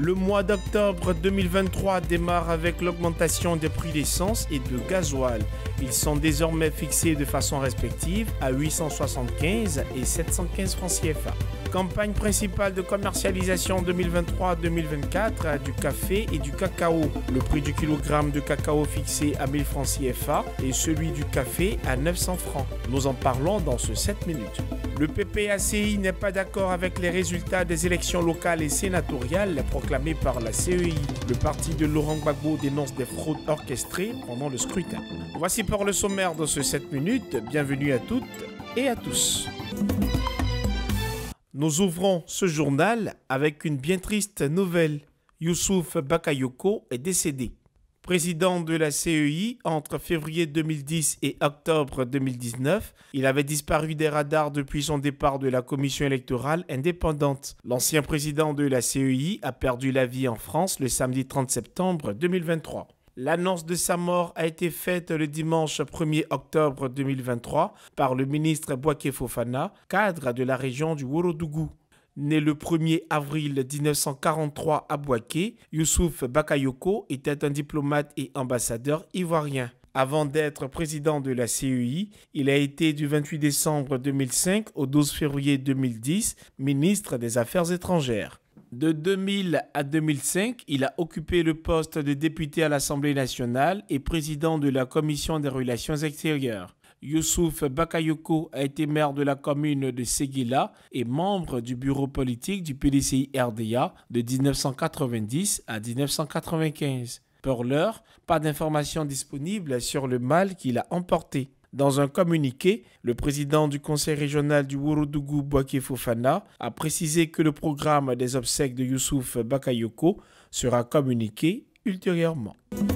Le mois d'octobre 2023 démarre avec l'augmentation des prix d'essence et de gasoil. Ils sont désormais fixés de façon respective à 875 et 715 francs CFA. Campagne principale de commercialisation 2023-2024 du café et du cacao. Le prix du kilogramme de cacao fixé à 1000 francs CFA et celui du café à 900 francs. Nous en parlons dans ce 7 minutes. Le PPACI n'est pas d'accord avec les résultats des élections locales et sénatoriales proclamées par la CEI. Le parti de Laurent Gbagbo dénonce des fraudes orchestrées pendant le scrutin. Voici pour le sommaire de ce 7 minutes. Bienvenue à toutes et à tous. Nous ouvrons ce journal avec une bien triste nouvelle. Youssouf Bakayoko est décédé. Président de la CEI entre février 2010 et octobre 2019, il avait disparu des radars depuis son départ de la commission électorale indépendante. L'ancien président de la CEI a perdu la vie en France le samedi 30 septembre 2023. L'annonce de sa mort a été faite le dimanche 1er octobre 2023 par le ministre Bouaké Fofana, cadre de la région du Ourodougou. Né le 1er avril 1943 à Bouaké, Youssouf Bakayoko était un diplomate et ambassadeur ivoirien. Avant d'être président de la CEI, il a été du 28 décembre 2005 au 12 février 2010 ministre des Affaires étrangères. De 2000 à 2005, il a occupé le poste de député à l'Assemblée nationale et président de la Commission des relations extérieures. Youssouf Bakayoko a été maire de la commune de Séguéla et membre du bureau politique du PDCI-RDA de 1990 à 1995. Pour l'heure, pas d'informations disponibles sur le mal qu'il a emporté. Dans un communiqué, le président du conseil régional du Ourodougou, Bouaké Fofana, a précisé que le programme des obsèques de Youssouf Bakayoko sera communiqué ultérieurement.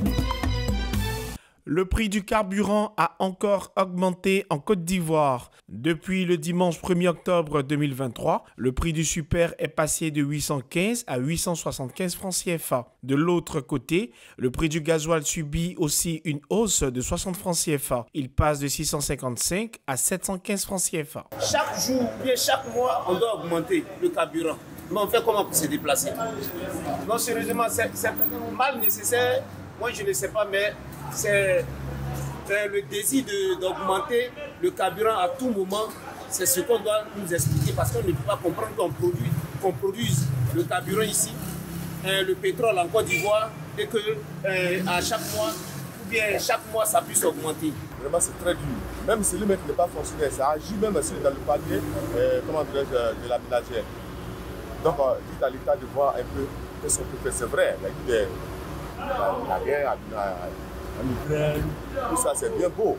Le prix du carburant a encore augmenté en Côte d'Ivoire. Depuis le dimanche 1er octobre 2023, le prix du super est passé de 815 à 875 francs CFA. De l'autre côté, le prix du gasoil subit aussi une hausse de 60 francs CFA. Il passe de 655 à 715 francs CFA. Chaque jour, bien chaque mois, on doit augmenter le carburant. Mais on fait comment pour se déplacer? Non, sérieusement, c'est mal nécessaire. Moi, je ne sais pas, mais c'est le désir d'augmenter le carburant à tout moment. C'est ce qu'on doit nous expliquer parce qu'on ne peut pas comprendre qu'on produise le carburant ici, le pétrole en Côte d'Ivoire et que à chaque mois, ou bien chaque mois, ça puisse augmenter. Vraiment, c'est très dur. Même si le mec n'est pas fonctionnaire, ça agit même dans le palier de la ménagère. Donc, dites à l'État de voir un peu ce qu'on peut faire. C'est vrai, la guerre en Ukraine, tout ça c'est bien beau.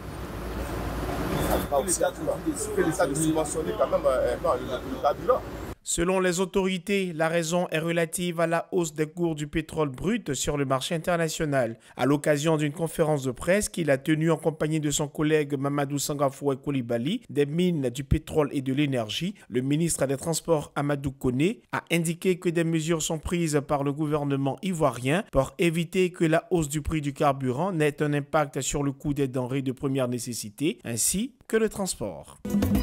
Que l'État de subventionner quand même le carburant. Selon les autorités, la raison est relative à la hausse des cours du pétrole brut sur le marché international. À l'occasion d'une conférence de presse qu'il a tenue en compagnie de son collègue Mamadou Sangafoué Koulibaly des mines, du pétrole et de l'énergie, le ministre des Transports Amadou Koné a indiqué que des mesures sont prises par le gouvernement ivoirien pour éviter que la hausse du prix du carburant n'ait un impact sur le coût des denrées de première nécessité ainsi que le transport.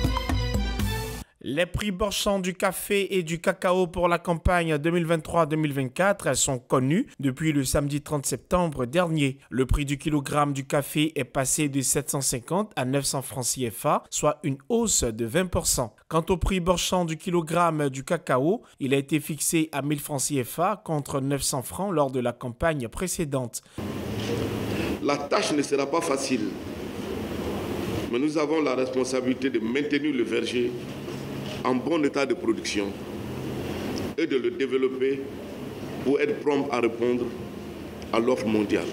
Les prix marchands du café et du cacao pour la campagne 2023-2024 sont connus depuis le samedi 30 septembre dernier. Le prix du kilogramme du café est passé de 750 à 900 francs CFA, soit une hausse de 20%. Quant au prix marchand du kilogramme du cacao, il a été fixé à 1000 francs CFA contre 900 francs lors de la campagne précédente. La tâche ne sera pas facile, mais nous avons la responsabilité de maintenir le verger en bon état de production et de le développer pour être prompt à répondre à l'offre mondiale.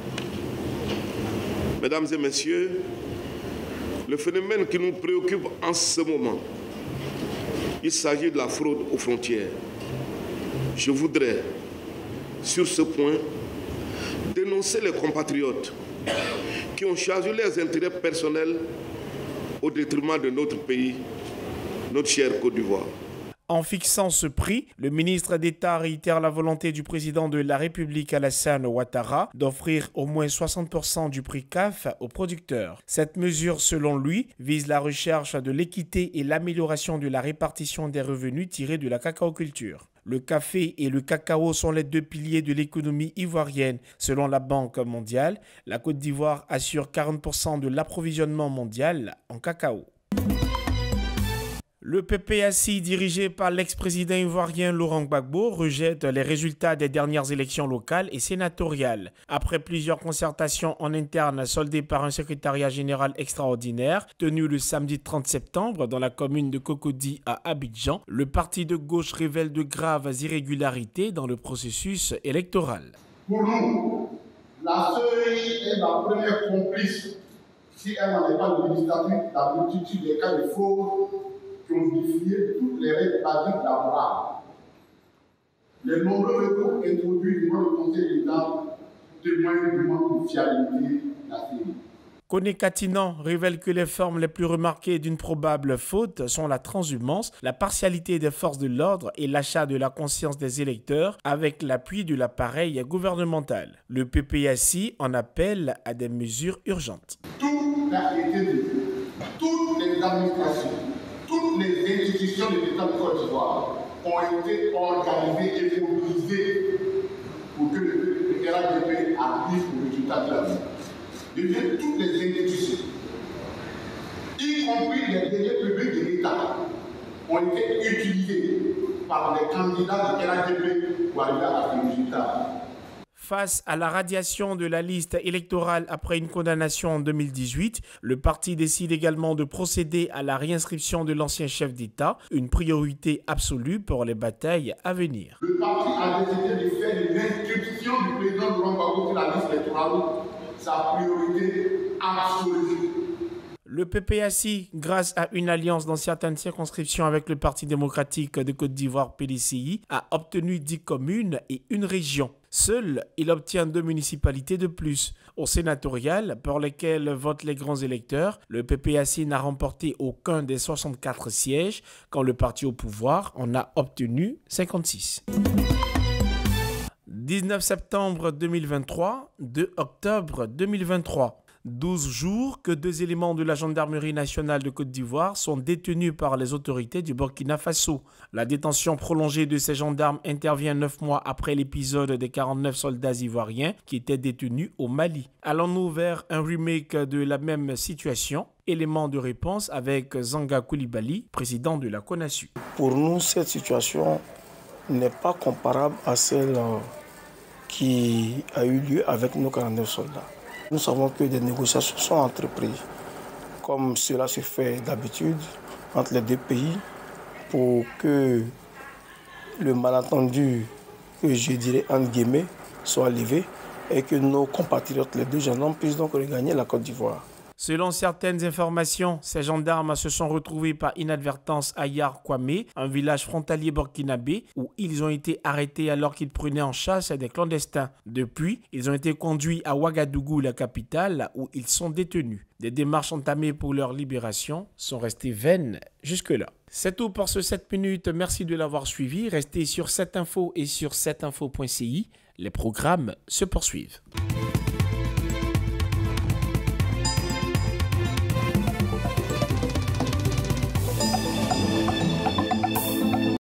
Mesdames et messieurs, le phénomène qui nous préoccupe en ce moment, il s'agit de la fraude aux frontières. Je voudrais, sur ce point, dénoncer les compatriotes qui ont choisi leurs intérêts personnels au détriment de notre pays, notre chère Côte d'Ivoire. En fixant ce prix, le ministre d'État réitère la volonté du président de la République Alassane Ouattara d'offrir au moins 60% du prix CAF aux producteurs. Cette mesure, selon lui, vise la recherche de l'équité et l'amélioration de la répartition des revenus tirés de la cacaoculture. Le café et le cacao sont les deux piliers de l'économie ivoirienne. Selon la Banque mondiale, la Côte d'Ivoire assure 40% de l'approvisionnement mondial en cacao. Le PPACI, dirigé par l'ex-président ivoirien Laurent Gbagbo, rejette les résultats des dernières élections locales et sénatoriales. Après plusieurs concertations en interne soldées par un secrétariat général extraordinaire tenu le samedi 30 septembre dans la commune de Cocody à Abidjan, le parti de gauche révèle de graves irrégularités dans le processus électoral. Pour nous, la CEI est la première complice, si elle n'en est pas le législatif, la multitude des cas de fraude qui ont défié toutes les règles basiques lavorables. Les nombreux recours introduits devant le Conseil d'État témoignent du manque de fiabilité de la CEI. Koné Katinan révèle que les formes les plus remarquées d'une probable faute sont la transhumance, la partialité des forces de l'ordre et l'achat de la conscience des électeurs avec l'appui de l'appareil gouvernemental. Le PPACI en appelle à des mesures urgentes. Tout a été dit. Toutes les administrations, toutes les institutions de l'État de Côte d'Ivoire ont été organisées et mobilisées pour que le RADP arrive au résultat de la vie. De toutes les institutions, y compris les délais publics de l'État, ont été utilisés par les candidats de RADP pour arriver à ce résultat. Face à la radiation de la liste électorale après une condamnation en 2018, le parti décide également de procéder à la réinscription de l'ancien chef d'État, une priorité absolue pour les batailles à venir. Le parti a décidé de faire l'inscription du président Laurent Gbagbo sur la liste électorale, sa priorité absolue. Le PPACI, grâce à une alliance dans certaines circonscriptions avec le Parti démocratique de Côte d'Ivoire PDCI, a obtenu 10 communes et une région. Seul, il obtient 2 municipalités de plus. Au sénatorial, pour lesquelles votent les grands électeurs, le PPACI n'a remporté aucun des 64 sièges, quand le parti au pouvoir en a obtenu 56. 19 septembre 2023, 2 octobre 2023. 12 jours que 2 éléments de la gendarmerie nationale de Côte d'Ivoire sont détenus par les autorités du Burkina Faso. La détention prolongée de ces gendarmes intervient 9 mois après l'épisode des 49 soldats ivoiriens qui étaient détenus au Mali. Allons-nous vers un remake de la même situation? Élément de réponse avec Zanga Koulibaly, président de la CONASU. Pour nous, cette situation n'est pas comparable à celle qui a eu lieu avec nos 49 soldats. Nous savons que des négociations sont entreprises, comme cela se fait d'habitude entre les deux pays, pour que le malentendu, que je dirais entre guillemets, soit levé et que nos compatriotes, les 2 gendarmes, puissent donc regagner la Côte d'Ivoire. Selon certaines informations, ces gendarmes se sont retrouvés par inadvertance à Yar Kwame, un village frontalier burkinabé, où ils ont été arrêtés alors qu'ils prenaient en chasse des clandestins. Depuis, ils ont été conduits à Ouagadougou, la capitale, où ils sont détenus. Des démarches entamées pour leur libération sont restées vaines jusque-là. C'est tout pour ce 7 minutes. Merci de l'avoir suivi. Restez sur 7info et sur 7info.ci. Les programmes se poursuivent.